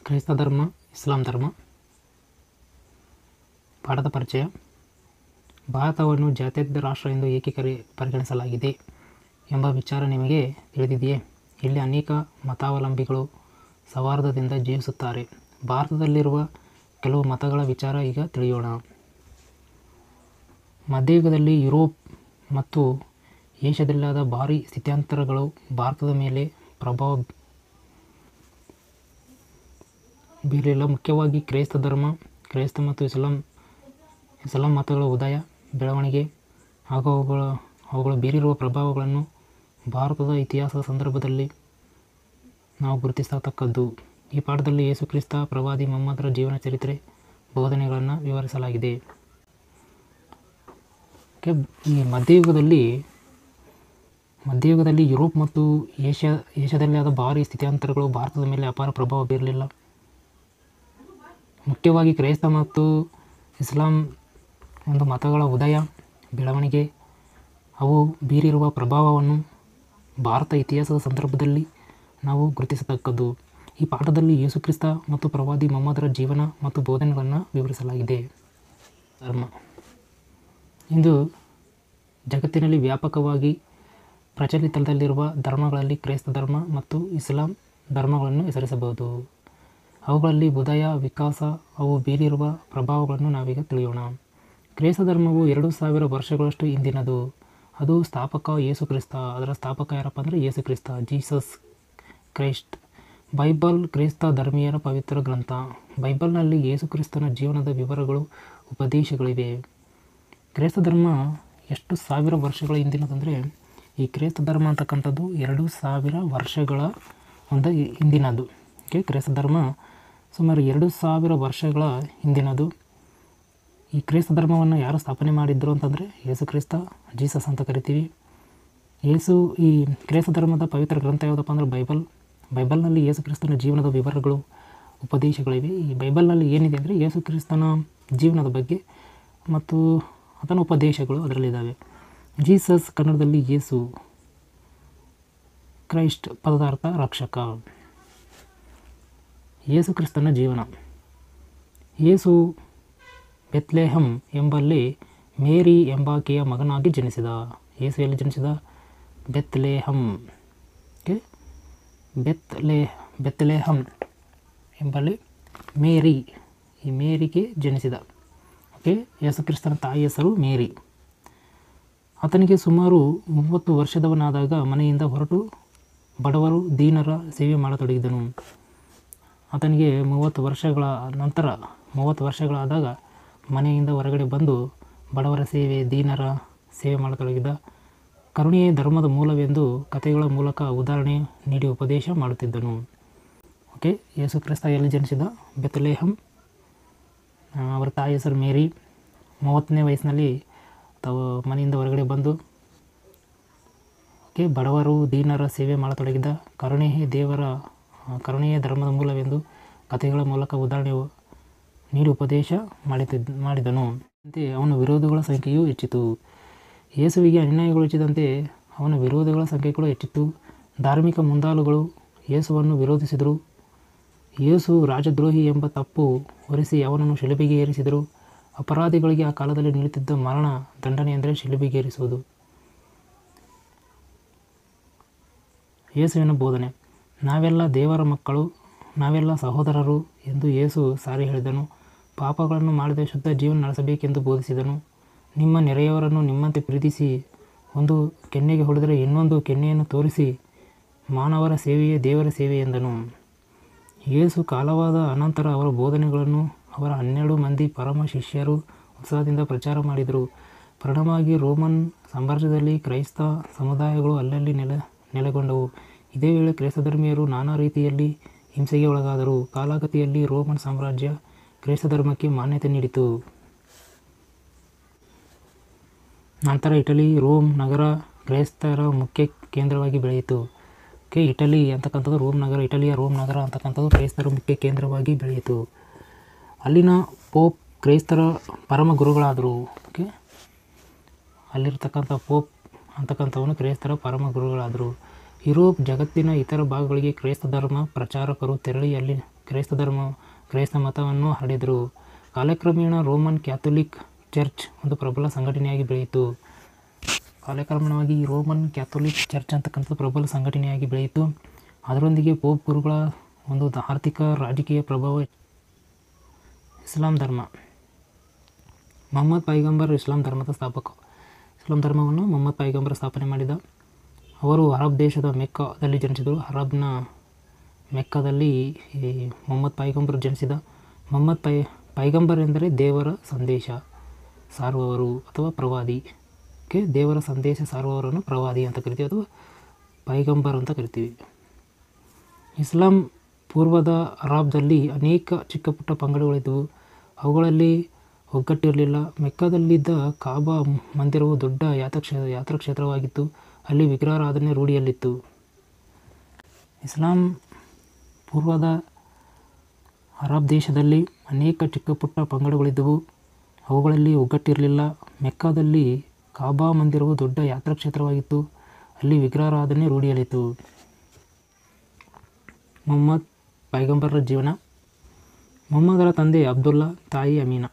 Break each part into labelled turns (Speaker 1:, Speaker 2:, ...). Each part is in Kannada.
Speaker 1: ಕ್ರೈಸ್ತ ಧರ್ಮ, ಇಸ್ಲಾಂ ಧರ್ಮ. ಪಾಠದ ಪರಿಚಯ. ಭಾರತವನ್ನು ಜಾತ್ಯತೀತ ರಾಷ್ಟ್ರ ಎಂದು ಏಕೆ ಪರಿಗಣಿಸಲಾಗಿದೆ ಎಂಬ ವಿಚಾರ ನಿಮಗೆ ತಿಳಿದಿದೆಯೇ? ಇಲ್ಲಿ ಅನೇಕ ಮತಾವಲಂಬಿಗಳು ಸೌಹಾರ್ದದಿಂದ ಜೀವಿಸುತ್ತಾರೆ. ಭಾರತದಲ್ಲಿರುವ ಕೆಲವು ಮತಗಳ ವಿಚಾರ ಈಗ ತಿಳಿಯೋಣ. ಮಧ್ಯಯುಗದಲ್ಲಿ ಯುರೋಪ್ ಮತ್ತು ಏಷ್ಯಾದಲ್ಲಾದ ಭಾರೀ ಸ್ಥಿತ್ಯಂತರಗಳು ಭಾರತದ ಮೇಲೆ ಪ್ರಭಾವ ಬೀರಲಿಲ್ಲ. ಮುಖ್ಯವಾಗಿ ಕ್ರೈಸ್ತ ಮತ್ತು ಇಸ್ಲಾಂ ಮತಗಳ ಉದಯ, ಬೆಳವಣಿಗೆ ಹಾಗೂ ಅವುಗಳು ಬೀರಿರುವ ಪ್ರಭಾವಗಳನ್ನು ಭಾರತದ ಇತಿಹಾಸದ ಸಂದರ್ಭದಲ್ಲಿ ನಾವು ಗುರುತಿಸತಕ್ಕದ್ದು. ಈ ಪಾಠದಲ್ಲಿ ಯೇಸು ಕ್ರಿಸ್ತ, ಪ್ರವಾದಿ ಮುಹಮ್ಮದರ ಜೀವನ ಚರಿತ್ರೆ, ಬೋಧನೆಗಳನ್ನು ವಿವರಿಸಲಾಗಿದೆ. ಈ ಮಧ್ಯಯುಗದಲ್ಲಿ ಯುರೋಪ್ ಮತ್ತು ಏಷ್ಯಾದಲ್ಲಿ ಆದ ಭಾರೀ ಸ್ಥಿತ್ಯಂತರಗಳು ಭಾರತದ ಮೇಲೆ ಅಪಾರ ಪ್ರಭಾವ ಬೀರಲಿಲ್ಲ. ಮುಖ್ಯವಾಗಿ ಕ್ರೈಸ್ತ ಮತ್ತು ಇಸ್ಲಾಂ ಒಂದು ಮತಗಳ ಉದಯ, ಬೆಳವಣಿಗೆ, ಅವು ಬೀರಿರುವ ಪ್ರಭಾವವನ್ನು ಭಾರತ ಇತಿಹಾಸದ ಸಂದರ್ಭದಲ್ಲಿ ನಾವು ಗುರುತಿಸತಕ್ಕದ್ದು. ಈ ಪಾಠದಲ್ಲಿ ಯೇಸು ಕ್ರಿಸ್ತ ಮತ್ತು ಪ್ರವಾದಿ ಮುಹಮ್ಮದರ ಜೀವನ ಮತ್ತು ಬೋಧನೆಗಳನ್ನು ವಿವರಿಸಲಾಗಿದೆ. ಧರ್ಮ. ಇಂದು ಜಗತ್ತಿನಲ್ಲಿ ವ್ಯಾಪಕವಾಗಿ ಪ್ರಚಲಿತದಲ್ಲಿರುವ ಧರ್ಮಗಳಲ್ಲಿ ಕ್ರೈಸ್ತ ಧರ್ಮ ಮತ್ತು ಇಸ್ಲಾಂ ಧರ್ಮಗಳನ್ನು ಹೆಸರಿಸಬಹುದು. ಅವುಗಳಲ್ಲಿ ಉದಯ, ವಿಕಾಸ, ಅವು ಬೀರಿರುವ ಪ್ರಭಾವಗಳನ್ನು ನಾವೀಗ ತಿಳಿಯೋಣ. ಕ್ರೈಸ್ತ ಧರ್ಮವು 2000 ವರ್ಷಗಳಷ್ಟು ಹಿಂದಿನದು. ಅದು ಸ್ಥಾಪಕ ಯೇಸು ಕ್ರಿಸ್ತ. ಅದರ ಸ್ಥಾಪಕ ಯಾರಪ್ಪ ಅಂದರೆ Yesu Krista, Jesus Christ. Bible ಕ್ರೈಸ್ತ ಧರ್ಮೀಯರ ಪವಿತ್ರ ಗ್ರಂಥ. ಬೈಬಲ್ನಲ್ಲಿ ಯೇಸು ಕ್ರಿಸ್ತನ ಜೀವನದ ವಿವರಗಳು, ಉಪದೇಶಗಳಿವೆ. ಕ್ರೈಸ್ತ ಧರ್ಮ ಎಷ್ಟು 1000 ವರ್ಷಗಳ ಹಿಂದಿನದಂದರೆ, ಈ ಕ್ರೈಸ್ತ ಧರ್ಮ ಅಂತಕ್ಕಂಥದ್ದು 2000 ವರ್ಷಗಳ ಒಂದು ಹಿಂದಿನದು. ಕ್ರೈಸ್ತ ಧರ್ಮ ಸುಮಾರು 2000 ವರ್ಷಗಳ ಹಿಂದಿನದು. ಈ ಕ್ರೈಸ್ತ ಧರ್ಮವನ್ನು ಯಾರು ಸ್ಥಾಪನೆ ಮಾಡಿದ್ರು ಅಂತಂದರೆ ಯೇಸು ಕ್ರಿಸ್ತ, ಜೀಸಸ್ ಅಂತ ಕರಿತೀವಿ. ಈ ಕ್ರೈಸ್ತ ಧರ್ಮದ ಪವಿತ್ರ ಗ್ರಂಥ ಯಾವುದಪ್ಪ ಅಂದರೆ ಬೈಬಲ್ನಲ್ಲಿ ಯೇಸು ಕ್ರಿಸ್ತನ ಜೀವನದ ವಿವರಗಳು, ಉಪದೇಶಗಳಿವೆ. ಈ ಬೈಬಲ್ನಲ್ಲಿ ಏನಿದೆ ಅಂದರೆ ಯೇಸು ಕ್ರಿಸ್ತನ ಜೀವನದ ಬಗ್ಗೆ ಮತ್ತು ಆತನ ಉಪದೇಶಗಳು ಅದರಲ್ಲಿದ್ದಾವೆ. ಜೀಸಸ್ ಕನ್ನಡದಲ್ಲಿ ಯೇಸು, ಕ್ರೈಸ್ಟ್ ಪದದ ಅರ್ಥ ರಕ್ಷಕ. ಯೇಸು ಕ್ರಿಸ್ತನ ಜೀವನ. ಯೇಸು ಬೆತ್ಲೆಹಮ್ ಎಂಬಲ್ಲಿ ಮೇರಿ ಎಂಬಾಕೆಯ ಮಗನಾಗಿ ಜನಿಸಿದ. ಯೇಸು ಎಲ್ಲಿ ಜನಿಸಿದ? ಬೆತ್ಲೆಹಮ್. ಬೆತ್ಲೆಹಮ್ ಎಂಬಲ್ಲಿ ಮೇರಿಗೆ ಜನಿಸಿದ. ಯೇಸು ಕ್ರಿಸ್ತನ ತಾಯಿ ಹೆಸರು ಮೇರಿ. ಆತನಿಗೆ ಸುಮಾರು 30 ವರ್ಷದವನಾದಾಗ ಮನೆಯಿಂದ ಹೊರಟು ಬಡವರು, ದೀನರ ಸೇವೆ ಮಾಡತೊಡಗಿದನು. ಆತನಿಗೆ 30 ವರ್ಷಗಳಾದಾಗ ಮನೆಯಿಂದ ಹೊರಗಡೆ ಬಂದು ಬಡವರ ಸೇವೆ, ದೀನರ ಸೇವೆ ಮಾಡತೊಡಗಿದ. ಕರುಣೆಯೇ ಧರ್ಮದ ಮೂಲವೆಂದು ಕಥೆಗಳ ಮೂಲಕ ಉದಾಹರಣೆ ನೀಡಿ ಉಪದೇಶ ಮಾಡುತ್ತಿದ್ದನು. ಯೇಸು ಕ್ರಿಸ್ತ ಎಲ್ಲಿ ಜನಿಸಿದ? ಬೆತ್ಲೆಹಮ್. ಅವರ ತಾಯಿ ಹೆಸರು ಮೇರಿ. 30ನೇ ವಯಸ್ಸಿನಲ್ಲಿ ತಾವು ಮನೆಯಿಂದ ಹೊರಗಡೆ ಬಂದು ಬಡವರು, ದೀನರ ಸೇವೆ ಮಾಡತೊಡಗಿದ. ಕರುಣೆಯೇ ಧರ್ಮದ ಮೂಲವೆಂದು ಕಥೆಗಳ ಮೂಲಕ ಉದಾಹರಣೆ ನೀಡಿ ಉಪದೇಶ ಮಾಡಿದನು. ಅಂತೆ ಅವನ ವಿರೋಧಿಗಳ ಸಂಖ್ಯೆಯೂ ಹೆಚ್ಚಿತು. ಯೇಸುವಿಗೆ ಅನ್ಯಾಯಗಳು ಹೆಚ್ಚಿದಂತೆ ಅವನ ವಿರೋಧಿಗಳ ಸಂಖ್ಯೆಗಳು ಹೆಚ್ಚಿತು. ಧಾರ್ಮಿಕ ಮುಂದಾಳುಗಳು ಯೇಸುವನ್ನು ವಿರೋಧಿಸಿದರು. ಯೇಸು ರಾಜದ್ರೋಹಿ ಎಂಬ ತಪ್ಪು ಹೊರಿಸಿ ಅವನನ್ನು ಶಿಲುಬೆಗೆ ಏರಿಸಿದರು. ಅಪರಾಧಿಗಳಿಗೆ ಆ ಕಾಲದಲ್ಲಿ ನೀಡುತ್ತಿದ್ದ ಮರಣ ದಂಡನೆ ಅಂದರೆ ಶಿಲುಬೆಗೆ ಏರಿಸುವುದು. ಯೇಸುವಿನ ಬೋಧನೆ. ನಾವೆಲ್ಲ ದೇವರ ಮಕ್ಕಳು, ನಾವೆಲ್ಲ ಸಹೋದರರು ಎಂದು ಯೇಸು ಸಾರಿ ಹೇಳಿದನು. ಪಾಪಗಳನ್ನು ಮಾಡದೆ ಶುದ್ಧ ಜೀವನ ನಡೆಸಬೇಕೆಂದು ಬೋಧಿಸಿದನು. ನಿಮ್ಮ ನೆರೆಯವರನ್ನು ನಿಮ್ಮಂತೆ ಪ್ರೀತಿಸಿ, ಒಂದು ಕೆನ್ನೆಗೆ ಹೊಡೆದರೆ ಇನ್ನೊಂದು ಕೆನ್ನೆಯನ್ನು ತೋರಿಸಿ, ಮಾನವರ ಸೇವೆಯೇ ದೇವರ ಸೇವೆ ಎಂದನು. ಯೇಸು ಕಾಲವಾದ ಅನಂತರ ಅವರ ಬೋಧನೆಗಳನ್ನು ಅವರ 12 ಮಂದಿ ಪರಮ ಶಿಷ್ಯರು ಉತ್ಸಾಹದಿಂದ ಪ್ರಚಾರ ಮಾಡಿದರು. ಪರಿಣಾಮವಾಗಿ ರೋಮನ್ ಸಾಮ್ರಾಜ್ಯದಲ್ಲಿ ಕ್ರೈಸ್ತ ಸಮುದಾಯಗಳು ಅಲ್ಲಲ್ಲಿ ನೆಲೆಗೊಂಡವು. ಇದೇ ವೇಳೆ ಕ್ರೈಸ್ತ ಧರ್ಮೀಯರು ನಾನಾ ರೀತಿಯಲ್ಲಿ ಹಿಂಸೆಗೆ ಒಳಗಾದರು. ಕಾಲಗತಿಯಲ್ಲಿ ರೋಮನ್ ಸಾಮ್ರಾಜ್ಯ ಕ್ರೈಸ್ತ ಧರ್ಮಕ್ಕೆ ಮಾನ್ಯತೆ ನೀಡಿತು. ನಂತರ ಇಟಲಿ, ರೋಮ್ ನಗರ ಕ್ರೈಸ್ತರ ಮುಖ್ಯ ಕೇಂದ್ರವಾಗಿ ಬೆಳೆಯಿತು. ಇಟಲಿ ಅಂತಕ್ಕಂಥದ್ದು ರೋಮ್ ನಗರ, ಇಟಲಿಯ ರೋಮ್ ನಗರ ಅಂತಕ್ಕಂಥದ್ದು ಕ್ರೈಸ್ತರ ಮುಖ್ಯ ಕೇಂದ್ರವಾಗಿ ಬೆಳೆಯಿತು. ಅಲ್ಲಿನ ಪೋಪ್ ಕ್ರೈಸ್ತರ ಪರಮ ಗುರುಗಳಾದರು. ಅಲ್ಲಿರ್ತಕ್ಕಂಥ ಪೋಪ್ ಅಂತಕ್ಕಂಥವನು ಕ್ರೈಸ್ತರ ಪರಮ ಗುರುಗಳಾದರು. ಯುರೋಪ್ ಜಗತ್ತಿನ ಇತರ ಭಾಗಗಳಿಗೆ ಕ್ರೈಸ್ತ ಧರ್ಮ ಪ್ರಚಾರಕರು ತೆರಳಿ ಅಲ್ಲಿ ಕ್ರೈಸ್ತ ಮತವನ್ನು ಹರಡಿದರು. ಕಾಲಕ್ರಮೇಣ ರೋಮನ್ ಕ್ಯಾಥೋಲಿಕ್ ಚರ್ಚ್ ಒಂದು ಪ್ರಬಲ ಸಂಘಟನೆಯಾಗಿ ಬೆಳೆಯಿತು. ಕಾಲಕ್ರಮೇಣವಾಗಿ ರೋಮನ್ ಕ್ಯಾಥೋಲಿಕ್ ಚರ್ಚ್ ಅಂತಕ್ಕಂಥದ್ದು ಪ್ರಬಲ ಸಂಘಟನೆಯಾಗಿ ಬೆಳೆಯಿತು. ಅದರೊಂದಿಗೆ ಪೋಪ್ ಗುರುಗಳ ಒಂದು ಆರ್ಥಿಕ ರಾಜಕೀಯ ಪ್ರಭಾವ. ಇಸ್ಲಾಂ ಧರ್ಮ. ಮೊಹಮ್ಮದ್ ಪೈಗಂಬರ್ ಇಸ್ಲಾಂ ಧರ್ಮದ ಸ್ಥಾಪಕ. ಇಸ್ಲಾಂ ಧರ್ಮವನ್ನು ಮೊಹಮ್ಮದ್ ಪೈಗಂಬರ್ ಸ್ಥಾಪನೆ ಮಾಡಿದ. ಅವರು ಅರಬ್ ದೇಶದ ಮೆಕ್ಕಾದಲ್ಲಿ ಜನಿಸಿದರು. ಅರಬ್ನ ಮೆಕ್ಕಾದಲ್ಲಿ ಮೊಹಮ್ಮದ್ ಪೈಗಂಬರ್ ಜನಿಸಿದ. ಮೊಹಮ್ಮದ್ ಪೈಗಂಬರ್ ಎಂದರೆ ದೇವರ ಸಂದೇಶ ಸಾರುವವರು ಅಥವಾ ಪ್ರವಾದಿ. ದೇವರ ಸಂದೇಶ ಸಾರುವವರನ್ನು ಪ್ರವಾದಿ ಅಂತ ಕರಿತೀವಿ ಅಥವಾ ಪೈಗಂಬರ್ ಅಂತ ಕರಿತೀವಿ. ಇಸ್ಲಾಂ ಪೂರ್ವದ ಅರಬ್ದಲ್ಲಿ ಅನೇಕ ಚಿಕ್ಕ ಪುಟ್ಟ ಪಂಗಡಗಳಿದ್ದವು. ಅವುಗಳಲ್ಲಿ ಒಗ್ಗಟ್ಟಿರಲಿಲ್ಲ. ಮೆಕ್ಕಾದಲ್ಲಿದ್ದ ಕಾಬಾ ಮಂದಿರವು ದೊಡ್ಡ ಯಾತ್ರಾಕ್ಷೇತ್ರವಾಗಿತ್ತು. ಅಲ್ಲಿ ವಿಗ್ರಹಾರಾಧನೆ ರೂಢಿಯಲ್ಲಿತ್ತು. ಇಸ್ಲಾಂ ಪೂರ್ವದ ಅರಬ್ ದೇಶದಲ್ಲಿ ಅನೇಕ ಚಿಕ್ಕ ಪುಟ್ಟ ಪಂಗಡಗಳಿದ್ದವು. ಅವುಗಳಲ್ಲಿ ಒಗ್ಗಟ್ಟಿರಲಿಲ್ಲ. ಮೆಕ್ಕಾದಲ್ಲಿ ಕಾಬಾ ಮಂದಿರವು ದೊಡ್ಡ ಯಾತ್ರಾಕ್ಷೇತ್ರವಾಗಿತ್ತು. ಅಲ್ಲಿ ವಿಗ್ರಹಾರಾಧನೆ ರೂಢಿಯಲ್ಲಿತ್ತು. ಮೊಹಮ್ಮದ್ ಪೈಗಂಬರರ ಜೀವನ. ಮೊಹಮ್ಮದರ ತಂದೆ ಅಬ್ದುಲ್ಲಾ, ತಾಯಿ ಅಮೀನಾ.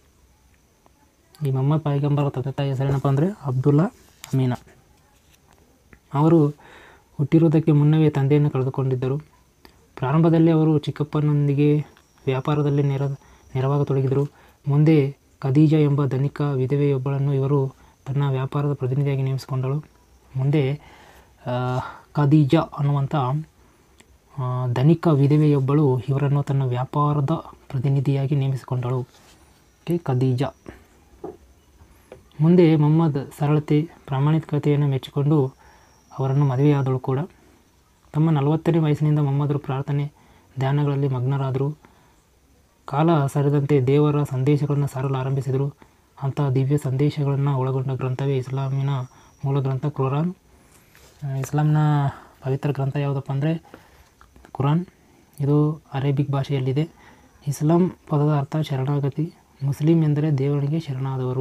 Speaker 1: ಈ ಮೊಹಮ್ಮದ್ ಪೈಗಂಬರ ತಂದೆ ತಾಯಿ ಹೆಸರೇನಪ್ಪ ಅಂದರೆ ಅಬ್ದುಲ್ಲಾ, ಅಮೀನಾ. ಅವರು ಹುಟ್ಟಿರುವುದಕ್ಕೆ ಮುನ್ನವೇ ತಂದೆಯನ್ನು ಕಳೆದುಕೊಂಡಿದ್ದರು. ಪ್ರಾರಂಭದಲ್ಲಿ ಅವರು ಚಿಕ್ಕಪ್ಪನೊಂದಿಗೆ ವ್ಯಾಪಾರದಲ್ಲಿ ನೆರವಾಗತೊಡಗಿದರು. ಮುಂದೆ ಖದೀಜಾ ಎಂಬ ಧನಿಕ ವಿಧವೆಯೊಬ್ಬಳನ್ನು ಇವರು ತನ್ನ ವ್ಯಾಪಾರದ ಪ್ರತಿನಿಧಿಯಾಗಿ ನೇಮಿಸಿಕೊಂಡಳು. ಮುಂದೆ ಖದೀಜಾ ಅನ್ನುವಂಥ ಧನಿಕ ವಿಧವೆಯೊಬ್ಬಳು ಇವರನ್ನು ತನ್ನ ವ್ಯಾಪಾರದ ಪ್ರತಿನಿಧಿಯಾಗಿ ನೇಮಿಸಿಕೊಂಡಳು. ಖದೀಜಾ. ಮುಂದೆ ಮೊಹಮ್ಮದ್ ಸರಳತೆ ಪ್ರಾಮಾಣಿಕತೆಯನ್ನು ಮೆಚ್ಚಿಕೊಂಡು ಅವರನ್ನು ಮದುವೆಯಾದಳು ಕೂಡ. ತಮ್ಮ 40ನೇ ವಯಸ್ಸಿನಿಂದ ಮೊಹಮ್ಮದರು ಪ್ರಾರ್ಥನೆ ಧ್ಯಾನಗಳಲ್ಲಿ ಮಗ್ನರಾದರು. ಕಾಲ ಸರಿದಂತೆ ದೇವರ ಸಂದೇಶಗಳನ್ನು ಸಾರಲು ಆರಂಭಿಸಿದರು. ಅಂತಹ ದಿವ್ಯ ಸಂದೇಶಗಳನ್ನು ಒಳಗೊಂಡ ಗ್ರಂಥವೇ ಇಸ್ಲಾಮಿನ ಮೂಲ ಗ್ರಂಥ ಕುರಾನ್. ಇಸ್ಲಾಂನ ಪವಿತ್ರ ಗ್ರಂಥ ಯಾವುದಪ್ಪ ಅಂದರೆ ಕುರಾನ್. ಇದು ಅರೇಬಿಕ್ ಭಾಷೆಯಲ್ಲಿದೆ. ಇಸ್ಲಾಂ ಪದದ ಅರ್ಥ ಶರಣಾಗತಿ. ಮುಸ್ಲಿಂ ಎಂದರೆ ದೇವರಿಗೆ ಶರಣಾದವರು.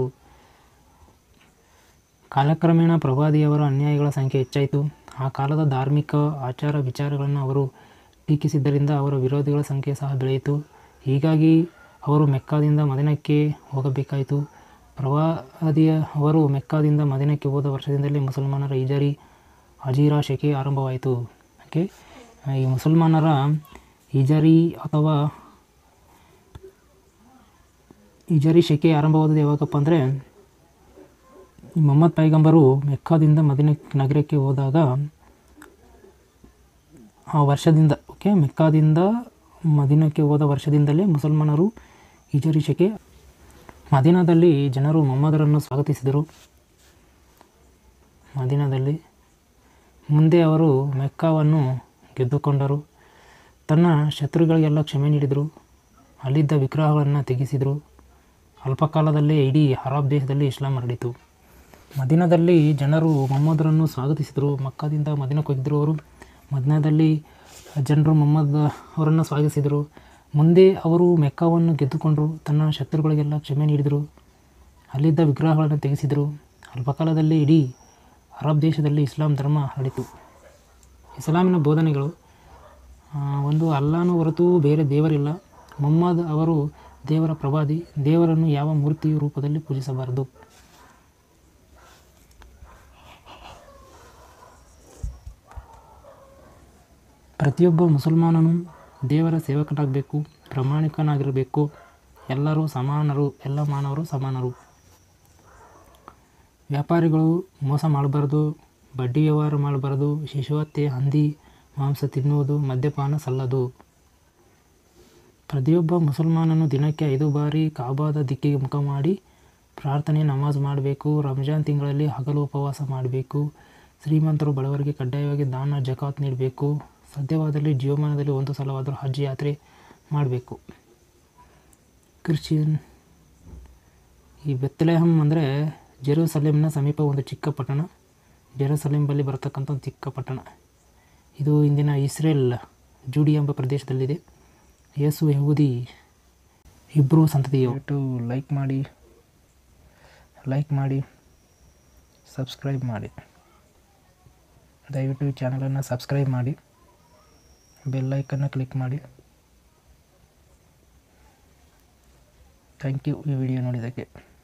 Speaker 1: ಕಾಲಕ್ರಮೇಣ ಪ್ರವಾದಿಯವರ ಅನ್ಯಾಯಗಳ ಸಂಖ್ಯೆ ಹೆಚ್ಚಾಯಿತು. ಆ ಕಾಲದ ಧಾರ್ಮಿಕ ಆಚಾರ ವಿಚಾರಗಳನ್ನು ಅವರು ಟೀಕಿಸಿದ್ದರಿಂದ ಅವರ ವಿರೋಧಿಗಳ ಸಂಖ್ಯೆ ಸಹ ಬೆಳೆಯಿತು. ಹೀಗಾಗಿ ಅವರು ಮೆಕ್ಕಾದಿಂದ ಮದೀನಕ್ಕೆ ಹೋಗಬೇಕಾಯಿತು. ಅವರು ಮೆಕ್ಕಾದಿಂದ ಮದೀನಕ್ಕೆ ಹೋದ ವರ್ಷದಿಂದಲೇ ಮುಸಲ್ಮಾನರ ಹಜೀರಾ ಶಕೆ ಆರಂಭವಾಯಿತು. ಈ ಮುಸಲ್ಮಾನರ ಅಥವಾ ಹಿಜರಿ ಶಕೆ ಆರಂಭವಾದದ್ದು ಯಾವಾಗಪ್ಪ ಅಂದರೆ ಮೊಹಮ್ಮದ್ ಪೈಗಂಬರು ಮೆಕ್ಕಾದಿಂದ ಮದೀನ ನಗರಕ್ಕೆ ಹೋದಾಗ ಆ ವರ್ಷದಿಂದ ಮೆಕ್ಕಾದಿಂದ ಮದೀನಕ್ಕೆ ಹೋದ ವರ್ಷದಿಂದಲೇ ಮುಸಲ್ಮಾನರು ಹಿಜರಿ ಶಕೆ. ಮದೀನಾದಲ್ಲಿ ಜನರು ಮೊಹಮ್ಮದರನ್ನು ಸ್ವಾಗತಿಸಿದರು. ಮದೀನಾದಲ್ಲಿ ಮುಂದೆ ಅವರು ಮೆಕ್ಕಾವನ್ನು ಗೆದ್ದುಕೊಂಡರು. ತನ್ನ ಶತ್ರುಗಳಿಗೆಲ್ಲ ಕ್ಷಮೆ ನೀಡಿದರು. ಅಲ್ಲಿದ್ದ ವಿಗ್ರಹಗಳನ್ನು ತೆಗೆಸಿದರು. ಅಲ್ಪಕಾಲದಲ್ಲೇ ಇಡೀ ಅರಬ್ ದೇಶದಲ್ಲಿ ಇಸ್ಲಾಂ ಹರಡಿತು. ಮದೀನಾದಲ್ಲಿ ಜನರು ಮೊಹಮ್ಮದರನ್ನು ಸ್ವಾಗತಿಸಿದರು. ಮಕ್ಕಾದಿಂದ ಮದೀನಕ್ಕೆ ಹೋಗಿದ್ದರು. ಅವರು ಮದೀನಾದಲ್ಲಿ ಜನರು ಮೊಹಮ್ಮದ್ ಅವರನ್ನು ಸ್ವಾಗತಿಸಿದರು. ಮುಂದೆ ಅವರು ಮೆಕ್ಕಾವನ್ನು ಗೆದ್ದುಕೊಂಡರು. ತನ್ನ ಶತ್ರುಗಳಿಗೆಲ್ಲ ಕ್ಷಮೆ ನೀಡಿದರು. ಅಲ್ಲಿದ್ದ ವಿಗ್ರಹಗಳನ್ನು ತೆಗೆಸಿದರು. ಅಲ್ಪಕಾಲದಲ್ಲಿ ಇಡೀ ಅರಬ್ ದೇಶದಲ್ಲಿ ಇಸ್ಲಾಂ ಧರ್ಮ ಹರಡಿತು. ಇಸ್ಲಾಮಿನ ಬೋಧನೆಗಳು. ಒಂದು ಅಲ್ಲಾಹನ ಹೊರತು ಬೇರೆ ದೇವರಿಲ್ಲ. ಮೊಹಮ್ಮದ್ ಅವರು ದೇವರ ಪ್ರವಾದಿ. ದೇವರನ್ನು ಯಾವ ಮೂರ್ತಿಯ ರೂಪದಲ್ಲಿ ಪೂಜಿಸಬಾರದು. ಪ್ರತಿಯೊಬ್ಬ ಮುಸಲ್ಮಾನನು ದೇವರ ಸೇವಕನಾಗಬೇಕು, ಪ್ರಾಮಾಣಿಕನಾಗಿರಬೇಕು. ಎಲ್ಲರೂ ಸಮಾನರು, ಎಲ್ಲ ಮಾನವರು ಸಮಾನರು. ವ್ಯಾಪಾರಿಗಳು ಮೋಸ ಮಾಡಬಾರ್ದು, ಬಡ್ಡಿ ವ್ಯವಹಾರ ಮಾಡಬಾರ್ದು, ಶಿಶುಹತ್ಯೆ, ಹಂದಿ ಮಾಂಸ ತಿನ್ನುವುದು, ಮದ್ಯಪಾನ ಸಲ್ಲದು. ಪ್ರತಿಯೊಬ್ಬ ಮುಸಲ್ಮಾನನು ದಿನಕ್ಕೆ 5 ಬಾರಿ ಕಾಬಾದ ದಿಕ್ಕಿಗೆ ಮುಖ ಮಾಡಿ ಪ್ರಾರ್ಥನೆ ನಮಾಜ್ ಮಾಡಬೇಕು. ರಂಜಾನ್ ತಿಂಗಳಲ್ಲಿ ಹಗಲು ಉಪವಾಸ ಮಾಡಬೇಕು. ಶ್ರೀಮಂತರು ಬಡವರಿಗೆ ಕಡ್ಡಾಯವಾಗಿ ದಾನ ಜಕಾತ್ ನೀಡಬೇಕು. ಸಾಧ್ಯವಾದಲ್ಲಿ ಜೀವಮಾನದಲ್ಲಿ 1 ಸಲವಾದರೂ ಹಜ್ ಯಾತ್ರೆ ಮಾಡಬೇಕು. ಕ್ರಿಶ್ಚಿಯನ್. ಈ ಬೆತ್ಲೆಹಮ್ ಅಂದರೆ ಜೆರೂಸಲೇಮ್ನ ಸಮೀಪ ಒಂದು ಚಿಕ್ಕ ಪಟ್ಟಣ. ಜೆರೂಸಲೇಮ್ ಬಳಿ ಬರತಕ್ಕಂಥ ಒಂದು ಚಿಕ್ಕ ಪಟ್ಟಣ. ಇದು ಇಂದಿನ ಇಸ್ರೇಲ್ ಜೂಡಿಯಾ ಎಂಬ ಪ್ರದೇಶದಲ್ಲಿದೆ. ಯೇಸು ಯಹೂದಿ ಇಬ್ಬರು ಸಂತತಿಯವರು. ಲೈಕ್ ಮಾಡಿ ಸಬ್ಸ್ಕ್ರೈಬ್ ಮಾಡಿ. ದಯವಿಟ್ಟು ಈ ಚಾನಲನ್ನು ಸಬ್ಸ್ಕ್ರೈಬ್ ಮಾಡಿ, ಬೆಲ್ ಐಕನ್ನ ಕ್ಲಿಕ್ ಮಾಡಿ. ಥ್ಯಾಂಕ್ ಯು ಈ ವಿಡಿಯೋ ನೋಡಿದ್ದಕ್ಕೆ.